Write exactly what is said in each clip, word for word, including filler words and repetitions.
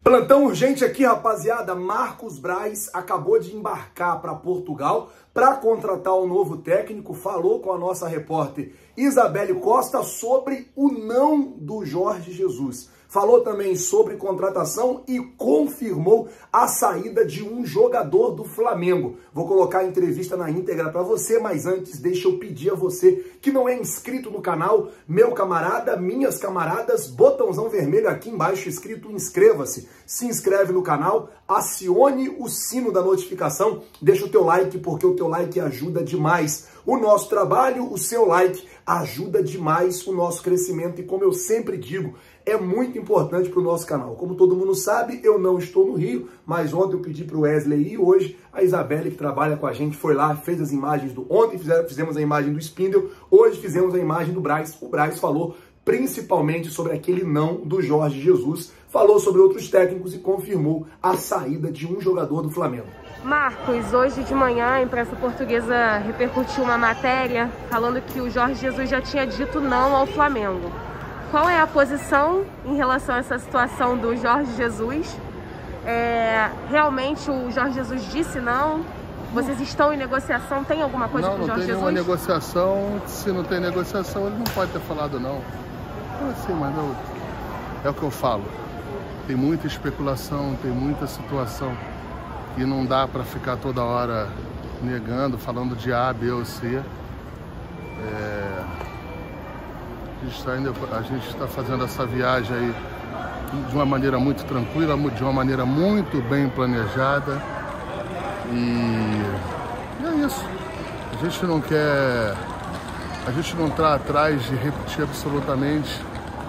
Plantão urgente aqui, rapaziada. Marcos Braz acabou de embarcar para Portugal para contratar um novo técnico. Falou com a nossa repórter Isabelle Costa sobre o não do Jorge Jesus. Falou também sobre contratação e confirmou a saída de um jogador do Flamengo. Vou colocar a entrevista na íntegra para você, mas antes deixa eu pedir a você que não é inscrito no canal, meu camarada, minhas camaradas, botãozão vermelho aqui embaixo escrito inscreva-se. Se inscreve no canal, acione o sino da notificação, deixa o teu like porque o teu like ajuda demais o nosso trabalho, o seu like ajuda demais o nosso crescimento e, como eu sempre digo, é muito importante para o nosso canal. Como todo mundo sabe, eu não estou no Rio, mas ontem eu pedi para o Wesley ir, hoje a Isabelle, que trabalha com a gente, foi lá, fez as imagens do... Ontem fizemos a imagem do Spindle, hoje fizemos a imagem do Braz. O Braz falou principalmente sobre aquele não do Jorge Jesus, falou sobre outros técnicos e confirmou a saída de um jogador do Flamengo. Marcos, hoje de manhã a imprensa portuguesa repercutiu uma matéria falando que o Jorge Jesus já tinha dito não ao Flamengo. Qual é a posição em relação a essa situação do Jorge Jesus? É, realmente o Jorge Jesus disse não? Vocês estão em negociação? Tem alguma coisa com o Jorge Jesus? Não, não tem nenhuma negociação. Se não tem negociação, ele não pode ter falado não. É assim, mas não, é o que eu falo. Tem muita especulação, tem muita situação. E não dá para ficar toda hora negando, falando de A, B ou C. É... A gente está indo, a gente está fazendo essa viagem aí de uma maneira muito tranquila, de uma maneira muito bem planejada. E, e é isso. A gente não quer, a gente não está atrás de repetir absolutamente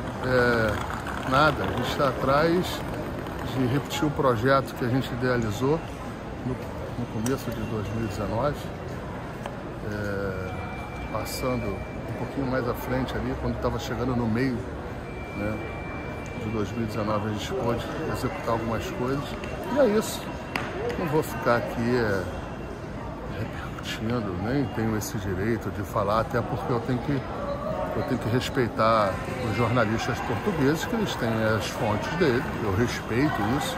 é, nada. A gente está atrás de repetir o projeto que a gente idealizou no, no começo de dois mil e dezenove, é, passando um pouquinho mais à frente ali, quando estava chegando no meio, né, de dois mil e dezenove, a gente pôde executar algumas coisas. E é isso. Não vou ficar aqui é, repercutindo, nem tenho esse direito de falar, até porque eu tenho que, eu tenho que respeitar os jornalistas portugueses, que eles têm as fontes dele. Eu respeito isso.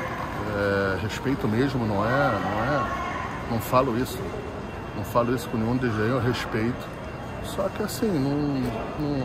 É, respeito mesmo, não é, não é, não falo isso, não falo isso com nenhum desdém, eu respeito. Só que assim, não, não,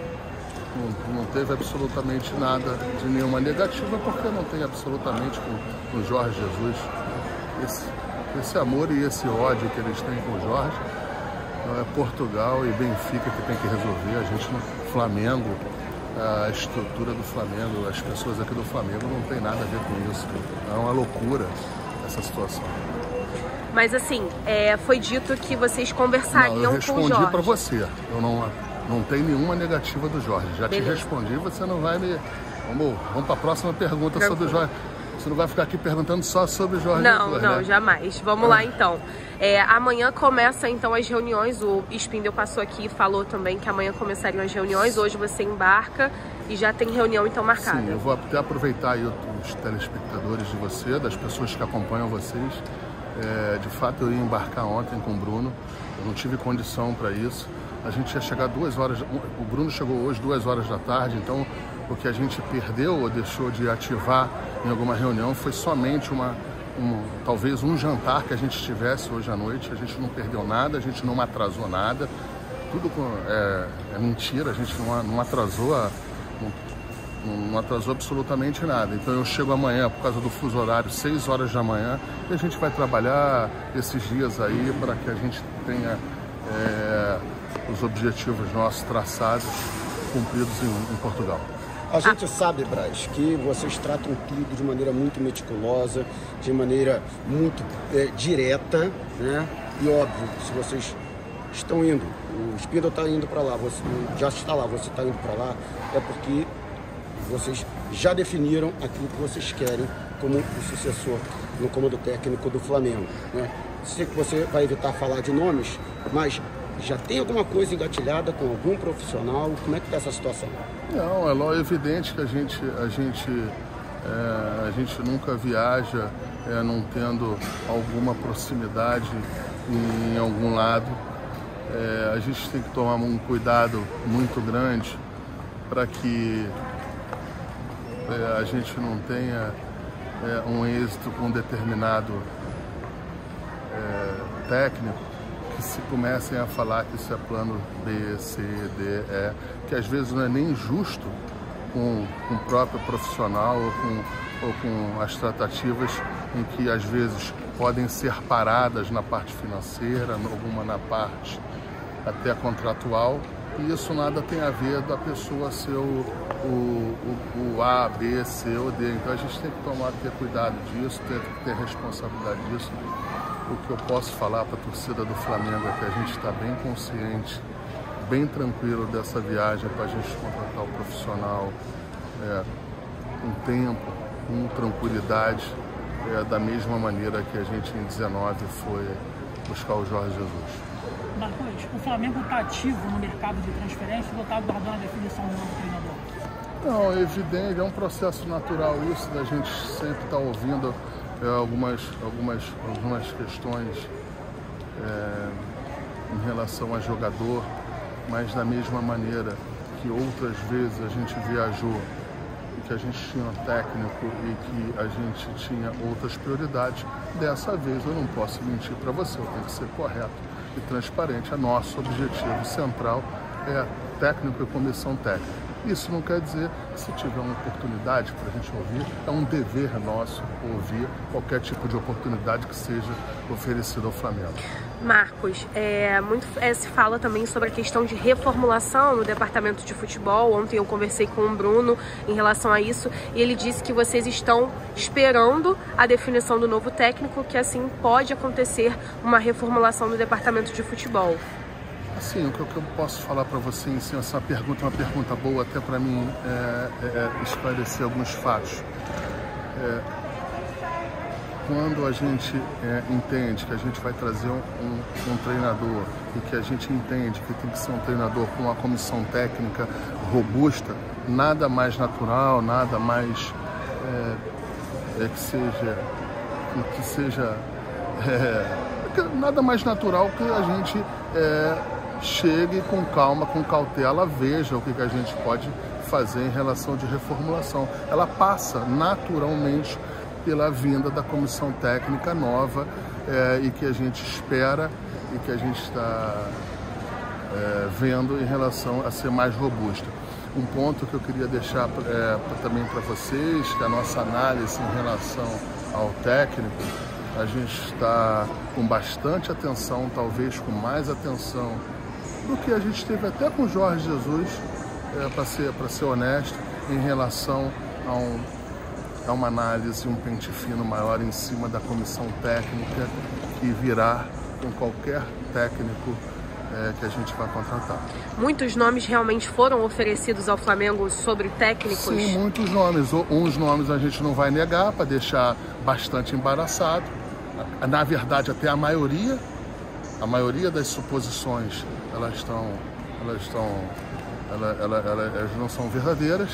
não, não teve absolutamente nada de nenhuma negativa, porque não tem absolutamente com o Jorge Jesus esse, esse amor e esse ódio que eles têm com o Jorge. Não é Portugal e Benfica que tem que resolver, a gente no Flamengo, a estrutura do Flamengo, as pessoas aqui do Flamengo não tem nada a ver com isso. É uma loucura essa situação. Mas assim, é, foi dito que vocês conversariam não, eu com o Jorge. respondi para você. Eu não, não tenho nenhuma negativa do Jorge. Já Beleza. Te respondi, você não vai me... Vamos, vamos para a próxima pergunta Tranquilo. Sobre o Jorge. Você não vai ficar aqui perguntando só sobre o Jorge. Não, Jesus, não, né? jamais. Vamos ah. lá então. É, amanhã começa então as reuniões. O Spindle passou aqui e falou também que amanhã começariam as reuniões. Hoje você embarca e já tem reunião então marcada. Sim, eu vou até aproveitar aí os telespectadores de você, das pessoas que acompanham vocês. É, de fato, eu ia embarcar ontem com o Bruno, eu não tive condição para isso. A gente ia chegar duas horas, o Bruno chegou hoje duas horas da tarde, então o que a gente perdeu ou deixou de ativar em alguma reunião foi somente uma, um, talvez um jantar que a gente tivesse hoje à noite. A gente não perdeu nada, a gente não atrasou nada, tudo com, é, é mentira, a gente não, não atrasou a, não, não atrasou absolutamente nada. Então eu chego amanhã, por causa do fuso horário, seis horas da manhã, e a gente vai trabalhar esses dias aí para que a gente tenha é, os objetivos nossos traçados, cumpridos em, em Portugal. A gente sabe, Braz, que vocês tratam tudo de maneira muito meticulosa, de maneira muito é, direta, né? E óbvio, se vocês estão indo, o Spindle está indo para lá, você já está lá, você está indo para lá, é porque vocês já definiram aquilo que vocês querem como o sucessor no comando técnico do Flamengo, né? Sei que você vai evitar falar de nomes, mas já tem alguma coisa engatilhada com algum profissional? Como é que está essa situação? Não, é logo evidente que a gente, a gente, é, a gente nunca viaja é, não tendo alguma proximidade em, em algum lado. É, a gente tem que tomar um cuidado muito grande para que é, a gente não tenha é, um êxito com um determinado é, técnico, que se comecem a falar que isso é plano B, C, D, E, que às vezes não é nem justo com, com o próprio profissional ou com, ou com as tratativas em que às vezes podem ser paradas na parte financeira, alguma na parte até contratual, e isso nada tem a ver da pessoa ser o, o, o, o A, B, C ou D. Então a gente tem que tomar, ter cuidado disso, tem que ter responsabilidade disso. O que eu posso falar para a torcida do Flamengo é que a gente está bem consciente, bem tranquilo dessa viagem para a gente contratar o profissional é, com tempo, com tranquilidade, é, da mesma maneira que a gente em dezenove foi buscar o Jorge Jesus. Marcos, o Flamengo está ativo no mercado de transferência ou está aguardando a definição do novo treinador? Não, é evidente, é um processo natural isso, da gente sempre estar tá ouvindo é, algumas, algumas, algumas questões é, em relação a jogador, mas da mesma maneira que outras vezes a gente viajou e que a gente tinha um técnico e que a gente tinha outras prioridades, dessa vez eu não posso mentir para você, eu tenho que ser correto e transparente. O nosso objetivo central é técnico e comissão técnica. Isso não quer dizer que se tiver uma oportunidade para a gente ouvir, é um dever nosso ouvir qualquer tipo de oportunidade que seja oferecida ao Flamengo. Marcos, é, muito, é, se fala também sobre a questão de reformulação no departamento de futebol. Ontem eu conversei com o Bruno em relação a isso e ele disse que vocês estão esperando a definição do novo técnico, que assim pode acontecer uma reformulação no departamento de futebol. Assim, o que eu posso falar para você, assim, essa pergunta é uma pergunta boa até para mim é, é, esclarecer alguns fatos. É, quando a gente é, entende que a gente vai trazer um, um, um treinador e que a gente entende que tem que ser um treinador com uma comissão técnica robusta, nada mais natural, nada mais é, é, que seja, que seja é, nada mais natural que a gente é, chegue com calma, com cautela, veja o que, que a gente pode fazer em relação de reformulação. Ela passa naturalmente pela vinda da comissão técnica nova é, e que a gente espera e que a gente está é, vendo em relação a ser mais robusta. Um ponto que eu queria deixar é, também para vocês, que a nossa análise em relação ao técnico, a gente está com bastante atenção, talvez com mais atenção do que a gente teve até com o Jorge Jesus, é, para ser, para ser honesto, em relação a, um, a uma análise, um pente fino maior em cima da comissão técnica que virá com qualquer técnico é, que a gente vai contratar. Muitos nomes realmente foram oferecidos ao Flamengo sobre técnicos? Sim, muitos nomes. Uns nomes a gente não vai negar, para deixar bastante embaraçado. Na verdade, até a maioria, a maioria das suposições, elas estão, elas estão, elas, elas, elas não são verdadeiras,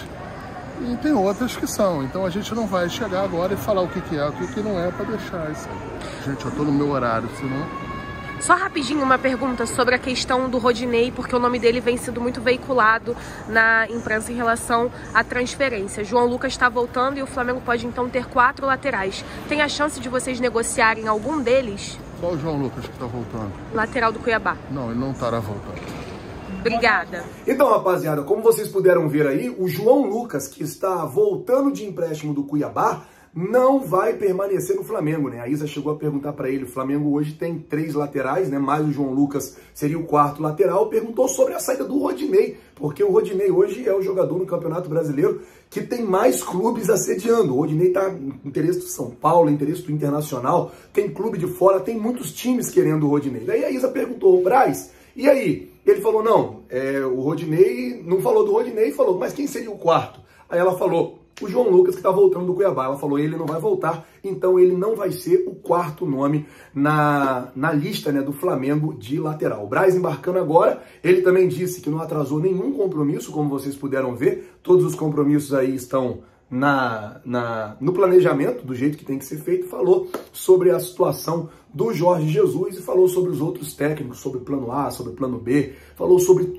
e tem outras que são. Então a gente não vai chegar agora e falar o que, que é, o que, que não é, para deixar isso. Gente, eu estou no meu horário, senão... Só rapidinho uma pergunta sobre a questão do Rodinei, porque o nome dele vem sendo muito veiculado na imprensa em relação à transferência. João Lucas está voltando e o Flamengo pode então ter quatro laterais. Tem a chance de vocês negociarem algum deles? Qual o João Lucas que está voltando? Lateral do Cuiabá. Não, ele não estará voltando. Obrigada. Então, rapaziada, como vocês puderam ver aí, o João Lucas, que está voltando de empréstimo do Cuiabá, não vai permanecer no Flamengo, né? A Isa chegou a perguntar para ele, o Flamengo hoje tem três laterais, né? Mais o João Lucas seria o quarto lateral. Perguntou sobre a saída do Rodinei, porque o Rodinei hoje é o jogador no Campeonato Brasileiro que tem mais clubes assediando. O Rodinei tá no interesse do São Paulo, interesse do Internacional, tem clube de fora, tem muitos times querendo o Rodinei. Daí a Isa perguntou, Braz, e aí? Ele falou, não, é, o Rodinei, não falou do Rodinei, falou, mas quem seria o quarto? Aí ela falou, o João Lucas, que está voltando do Cuiabá. Ela falou, ele não vai voltar, então ele não vai ser o quarto nome na, na lista, né, do Flamengo de lateral. O Braz embarcando agora, ele também disse que não atrasou nenhum compromisso, como vocês puderam ver. Todos os compromissos aí estão na, na, no planejamento, do jeito que tem que ser feito. Falou sobre a situação do Jorge Jesus e falou sobre os outros técnicos, sobre o plano A, sobre o plano B, falou sobre tudo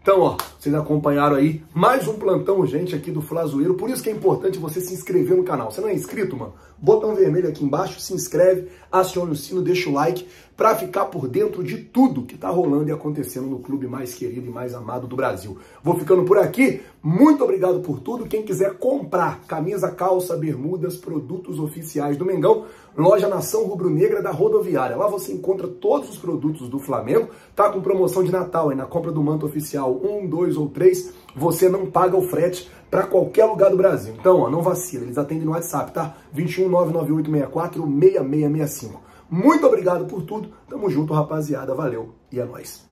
Então, ó, vocês acompanharam aí mais um plantão urgente aqui do Flazoeiro. Por isso que é importante você se inscrever no canal. Você não é inscrito, mano? Botão vermelho aqui embaixo, se inscreve, acione o sino, deixa o like para ficar por dentro de tudo que tá rolando e acontecendo no clube mais querido e mais amado do Brasil. Vou ficando por aqui. Muito obrigado por tudo. Quem quiser comprar camisa, calça, bermudas, produtos oficiais do Mengão, loja Nação Rubro-Negra da Rodoviária. Lá você encontra todos os produtos do Flamengo. Tá com promoção de Natal aí na compra do manto oficial um, dois ou três. Você não paga o frete para qualquer lugar do Brasil. Então, ó, não vacila. Eles atendem no WhatsApp, tá? dois um nove nove oito seis quatro seis seis seis cinco. Muito obrigado por tudo. Tamo junto, rapaziada. Valeu e é nóis.